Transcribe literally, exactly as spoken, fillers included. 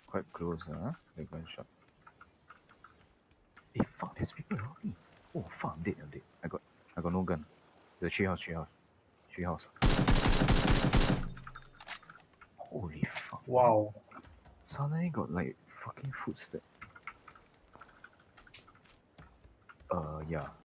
Quite close, huh? The gunshot. Hey, fuck, there's people around me. Oh, fuck, I'm dead, I'm dead. I got, I got no gun. The tree house, tree house. Tree house. Holy fuck. Wow. Suddenly got like fucking footsteps. Uh, yeah.